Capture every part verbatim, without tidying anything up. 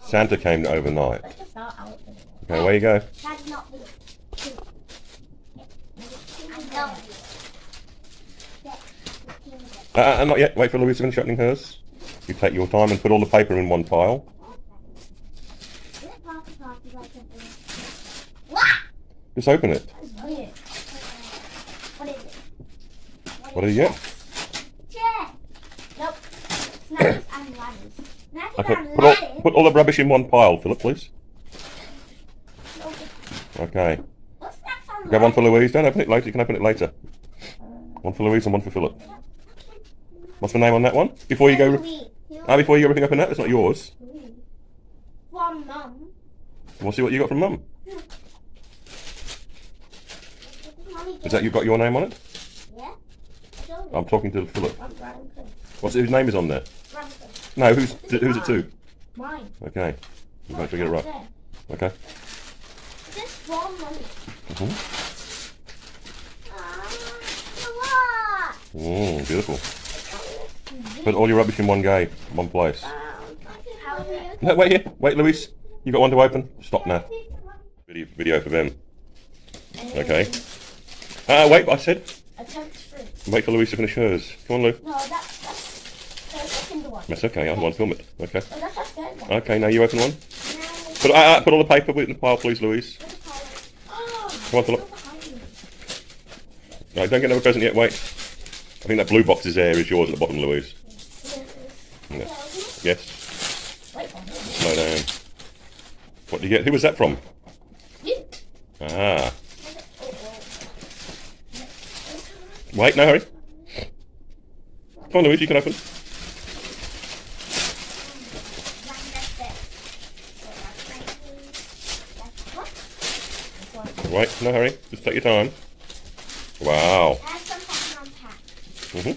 Santa came overnight. Let's just start out. Okay, away you go. That's not the Uh, uh, not yet. Wait for Louise to finish opening hers. You take your time and put all the paper in one pile. Just open it. What is it? What do you get? Chair. Nope. Snacks and ladders. Snacks Okay, and put all, ladders. put all the rubbish in one pile, Philip, please. Okay. What's snacks and Grab one for ladders? Louise. Don't open it later. You can open it later. One for Louise and one for Philip. What's the name on that one? Before you go... Louise. Ah, before you go ripping open that, it's not yours. From Mum. We'll see what you got from Mum. Mummy Is that you've got your name on it? Yeah. I'm talking to Philip. I'm Branson. What's whose name is on there? Branson. No, who's who's it to? Mine. Okay. You might get it right. Okay. This from Mummy. Mm-hmm. Ah, Mm, beautiful. Put all your rubbish in one go, one place. No, wait here. Wait, Louise. You got one to open? Stop now. Video, video for them. Okay. Ah, uh, wait, I said. Attempt three. Wait for Louise to finish hers. Come on, Lou. No, that's, that's the second one. That's okay. I want to film it. Okay. Oh, that's the third one. Okay, now you open one. Now, Put, uh, uh, put all the paper in the pile, please, Louise. oh, Come on, Philip. No, don't get another present yet. Wait. I think that blue box is there is yours at the bottom, Louise. Yeah. Yes. Wait for me. Slow down. What do you get? Who was that from? You. Ah. Wait, no hurry. Come on, Louise, you can open. Wait, no hurry. Just take your time. Wow. Mm-hmm.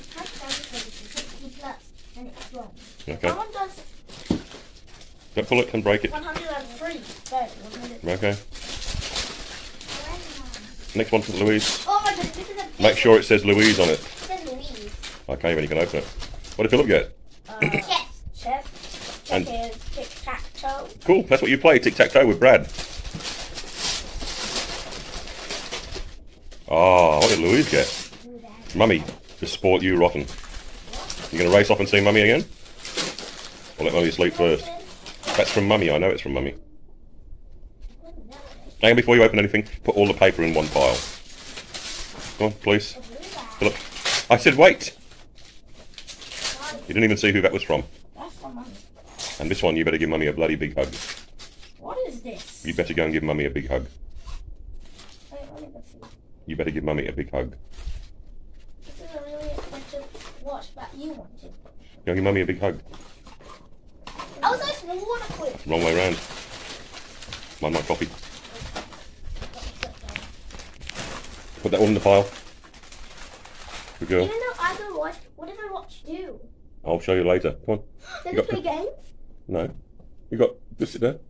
Okay. That one does Don't pull it and break it. one hundred three. There, one hundred. Okay. Next one for Louise. Oh my goodness, this is a Make sure it says Louise on it. It says Louise. Okay, then you can open it. What did Philip get? Uh, yes. Chef. And- Checkers. Tic-tac-toe. Cool, that's what you play, tic-tac-toe with Brad. Ah, what did Louise get? Mummy, just sport you rotten. You gonna race off and see Mummy again? Or let Mummy sleep first? That's from Mummy, I know it's from Mummy. And before you open anything, put all the paper in one pile. Come on, please. Philip. I said wait! You didn't even see who that was from. That's from Mummy. And this one, you better give Mummy a bloody big hug. What is this? You better go and give Mummy a big hug. Wait, let me go see. You better give Mummy a big hug. This is a really expensive watch that you wanted. Go and give Mummy a big hug. I was like, water quick. Wrong way round. Mind my coffee. Put that all in the pile. Good girl. Even though I don't watch, what does my watch do? I'll show you later. Come on. Does You it got play to- games? No. You got... Just sit there.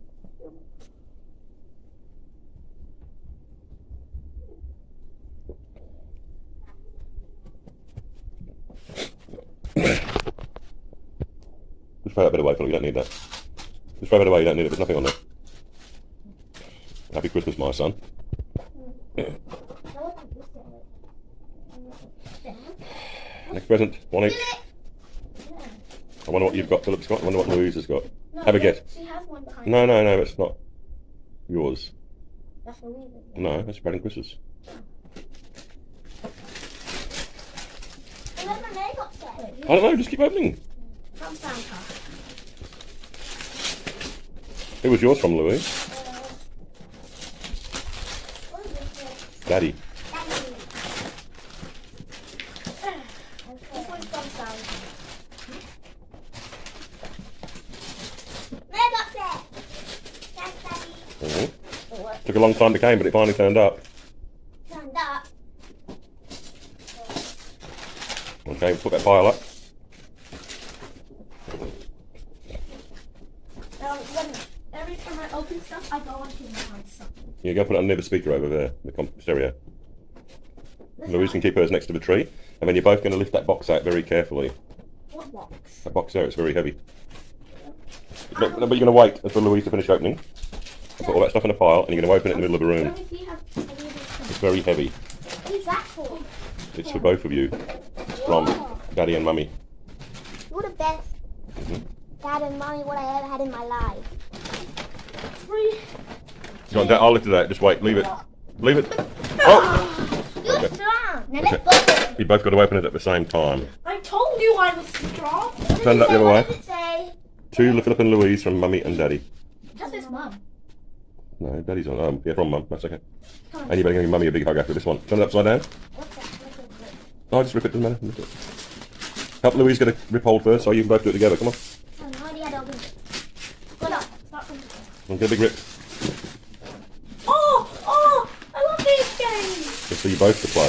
Just throw that bit away, Philip. You don't need that. Just throw that away. You don't need it. There's nothing on there. Happy Christmas, my son. Next present. One each. I wonder what you've got, Philip's got. I wonder what Louise has got. No, Have a guess. She has one behind. No, no, no. It's not yours. That's Louise. No, that's Brad and Chris's. And then my name got set. I don't know. Just keep opening. From Santa. Who was yours from, Louise? What is this? Daddy. This one's from Santa. Where got set? That's Daddy. Mm-hmm. Took a long time to come, but it finally turned up. Turned up. Okay, put that pile up. Now, when, every time I open stuff, I go onto my something. You go put it under the speaker over there, the comp stereo. Louise can keep hers next to the tree, and then you're both going to lift that box out very carefully. What box? That box there, it's very heavy. But, but you're going to wait for Louise to finish opening. Put all that stuff in a pile, and you're going to open it in the middle of the room. It's very heavy. What is that for? It's for both of you. From Daddy and Mummy. You're the best Mm-hmm. dad and mommy what I ever had in my life. Three. Go on, Dad, I'll lift it out. Just wait. Leave it. Leave it. Oh! You're Okay. strong. Now Okay. let's both. You both got to open it at the same time. I told you I was strong. Turn it up the other way. What does it say? To Philip and Louise from Mummy and Daddy. Just his mum. No, Daddy's on. Um, yeah, from Mum. That's okay. And you better give Mummy a big hug after this one. Turn it upside down. What's that? What's it? Oh, just rip it. Doesn't matter. Rip it. Help Louise get a rip hold first, so you can both do it together. Come on. I have no idea how to open it. Go on. Start from And get a big rip. Oh, oh, I love these games. Just for you both to play.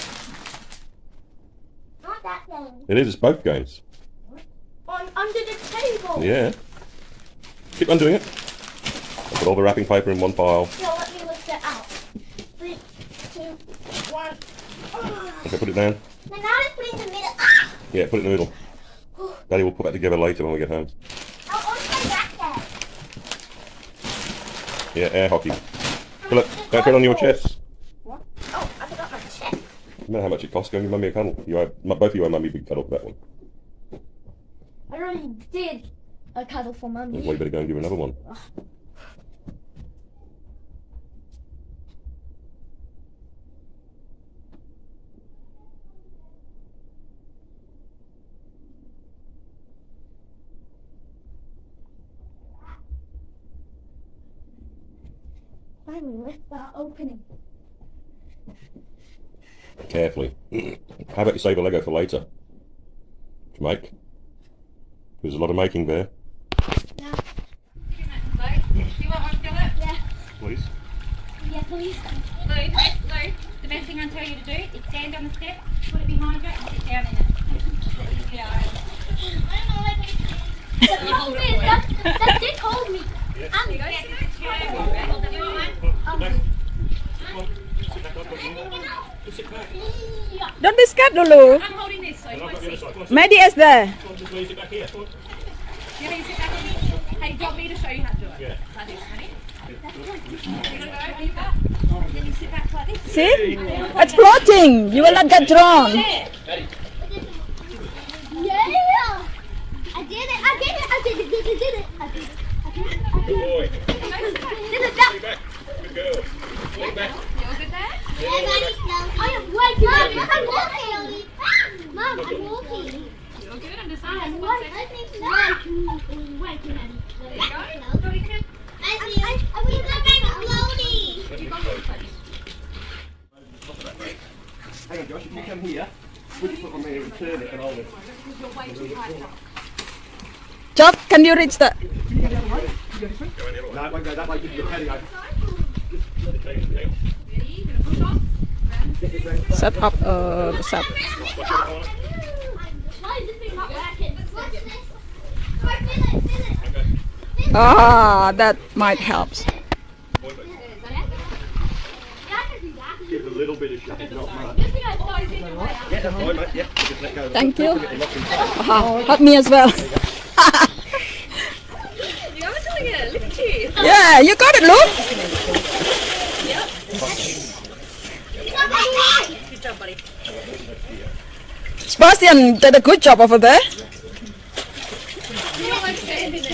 Not that thing. It is. It's both games. On under the table. Yeah. Keep on doing it. I'll put all the wrapping paper in one pile. Yeah, let me lift it out. Three, two, one. Ah. Okay, put it down. Now, now let's put it in the middle. Ah! Yeah, put it in the middle. Daddy will put that together later when we get home. I want to play back there. Yeah, air hockey. Philip, don't put it on your chest. What? Oh, I forgot my check. No matter how much it costs, go and give Mummy a cuddle. You owe, both of you owe Mummy a big cuddle for that one. I already did a cuddle for Well, mummy. you better go and give her another one. Finally lift that opening. Carefully. How about you save a Lego for later? To make. There's a lot of making there. Yeah. Do you want one, Philip? Yeah. Please. Yeah, please. Lou, Lou, the best thing I tell you to do is stand on the step, put it behind you, and sit down in it. Yeah. Hold me. That, that did hold me. I'm There you go. Do you want one? Don't be scared dulu. I'm holding this so you won't see. Maddie is there. Just leave it back here. Do you want me to sit back on it? Hey, do you want me to show you how to do it? Yeah. Like this, honey. You're gonna go over your back. And then you sit back like this. See? It's floating. You will not get drawn. There. Yeah! I did it! I did it! I did it! Did it! Did it! I did it! I did it! I did it! Boy. Did it! That. Lean back. Good girl. Lean back. You all good there? Yeah, Daddy, no. I am way too Mom, I'm walking. Mom, I'm walking. You all good? I'm just I'm saying. way too way too many. There you go. Go, you can. I see. I will go back to floating. You go really close. Hang on, Josh. If you come here, we can put on there and turn it and hold it. You're way too high now. Chop, can you reach the... No, it won't go that way. Just your heading over. Ready? You're gonna push off. Set up uh, the set. Why is this thing not working? What's this? Feel it, feel it. Ah, that might help. Give a little bit of shake, not much. This thing I thought was in the way. Yeah, that's fine, mate. Yeah, just let go. Thank you. Lock inside. Ah, help me as well. You are doing it. Look at you. Yeah, you got it, look. Good job, buddy. Sebastian did a good job over there. You almost stand in there.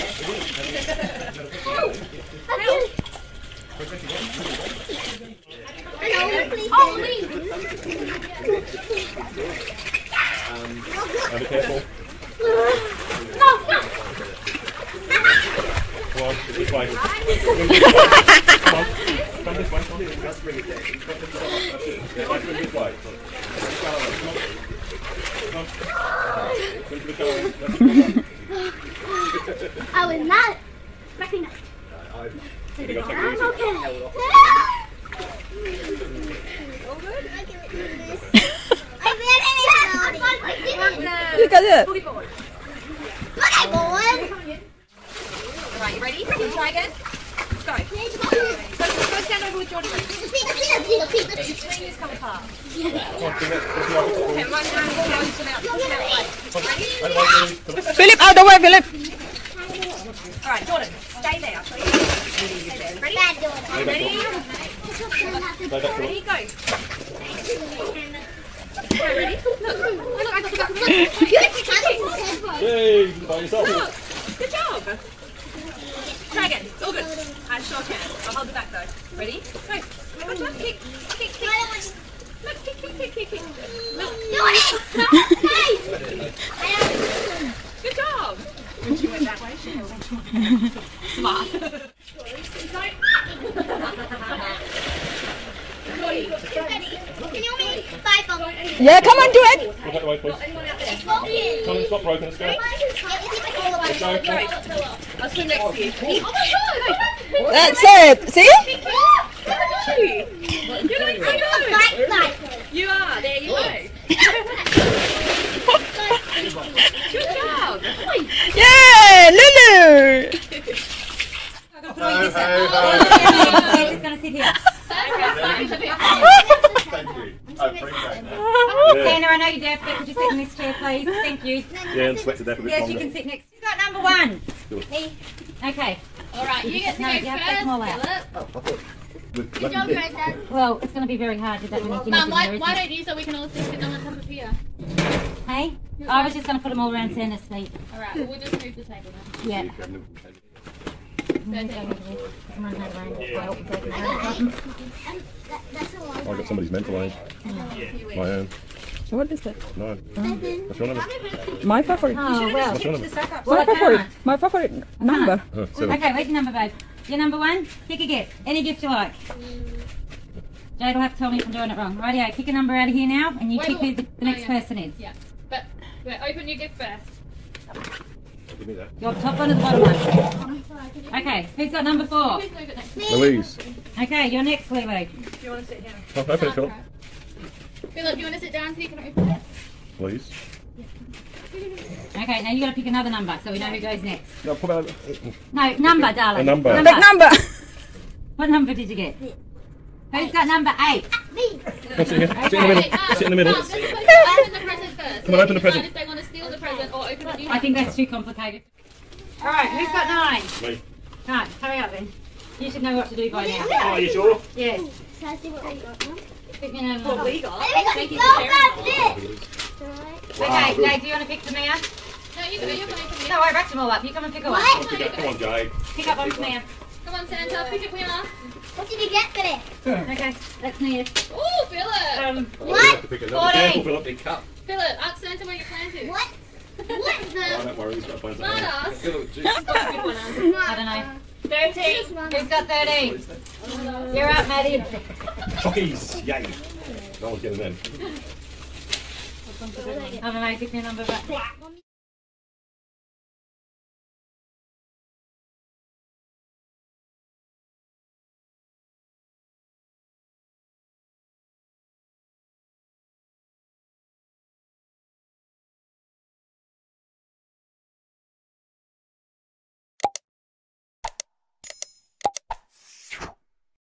Oh, leave. Now be careful. No, no. Come on, this way. Come on. Come this way. Come on. Let's bring it down. That's it. Yeah, let's bring it this way. Come on. Come on. Bring it to the colour. That's it. I was not expecting that. You got something I'm easy. okay. You got it. Boogie board. Okay, boy. Alright, you ready? Can you try again? Let's go. Go, go stand over with Jordan. Your fingers come apart. Come on, bring that. Let's go. Okay, one hand, close them out. Push them out. Ready? Philip, out the way, Philip. Alright, Jordan, stay there. I'll show you. Ready? Bad daughter. Ready? Ready, go. Okay, ready? Look, look, look, I got the back. Yay, by yourself. Look, good job. Try again. It's all good. I sure can. I'll hold the back though. Ready? Go. Good job. Kick, kick, kick. Look, kick, kick, kick, kick, kick. Look. Good job. When she went that way, she held on to it. Smart. Can you make five of them? Yeah, come on, do it. Go back away, please. It's broken. Come on, stop broken. Let's go. Let's Let's go. Go. I'll swim next to you. Oh my god! That's it. See? You're doing so good. You are. There you go. Good job. Yeah, Lulu. I'm gonna put all you this up. It's gonna sit here. Thank you. I appreciate that. Santa, I know you're deaf, but could you sit in this chair, please? Thank you. Yeah, and sweat to death a bit Yes, longer. you can sit next. Who's got number one? Do it. Me. Okay. Alright, you get to No, go you have to take them all out. first, With Philip. Good job, Granddad. Well, it's going to be very hard with that many guineas Mum, in why, there, why isn't don't you so we can all sit on the top of here? it? Hey? I was just going to put them all around Santa's feet. Alright, well, we'll just move the table now. Yeah. thirteen. Come on, have one. That's a long I got somebody's mental age. My own. What is that? No. What's your number? My favorite. Oh, well. What's your number? My favorite. My favorite number. Oh, seven. Okay, where's your number, babe? Your number one? Pick a gift. Any gift you like. Jade will have to tell me if I'm doing it wrong. Rightio, pick a number out of here now, and you Wait, pick who wait. the, the Oh, next yeah. person is. Yeah, but wait, open your gift first. Give me that. Your top one or the bottom one? Okay, who's got number four? Please move it next. Louise. Okay, you're next, Lulu. Oh, open it, Phil. Philip, do you want to sit down so you can open it? Please. Okay, now you got to pick another number so we know who goes next. No, put out. No, number, darling. A number. Big number. What number did you get? Who's got number eight? Me. Come sit here. Sit in the middle. Sit in the middle. Mum, they're supposed to open the present first. Come on, open the present. If they want to steal the present or open it, you I think that's too complicated. All right, who's got nine? Me. Right, hurry up then. You should know what to do by now. Oh, are you sure? Yes. So I see what I got. Huh? Pick me another number. we got. Thank you. Go back this. Okay, Jade, do you want to pick for Mia? No, you go. You're going to open it. No, I wrapped them all up. You come and pick a one. What? Pick up. Come on, Jade. Pick up one for Mia. Come on, Santa. Pick it, Wheeler. What did you get today? Okay, that's Mia's. Oh, Philip. Um, Oh, you have to pick it up. Be fourteen. careful, Philip. Big cup. Philip, ask Santa where you plan to. What? What Oh, the? don't worry. He's got to find Smart something. ass. Philip, jeez. I don't know. thirteen. Who's got thirteen? You're up, Maddie. Chockies. Yay. No one's getting them. I don't know, pick me a number back.